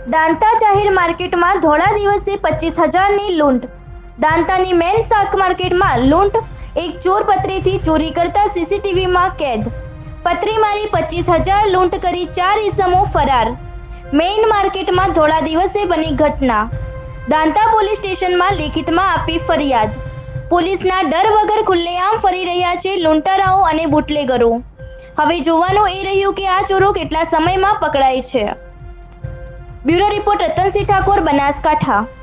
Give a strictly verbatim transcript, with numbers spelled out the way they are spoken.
દાંતા જાહેર માર્કેટમાં ધોળા દિવસે પચીસ હજારની લૂંટ। દાંતાની મેન શાક માર્કેટમાં લૂંટ। એક ચોર પતરીથી ચોરી કરતા સીસીટીવીમાં કેદ। પતરી મારી પચીસ હજાર લૂંટ કરી ચાર ઈસમો ફરાર। મેઇન માર્કેટમાં ધોળા દિવસે બની ઘટના। દાંતા પોલીસ સ્ટેશનમાં લેખિતમાં આપી ફરિયાદ। પોલીસના ડર વગર ખુલ્લેઆમ ફરી રહ્યા છે લૂંટારાઓ અને બુટલેગરો। હવે જોવાનું એ રહ્યું કે આ ચોરો કેટલા સમયમાં પકડાય છે। Bureau report Ratansinh Thakor, Banaskantha.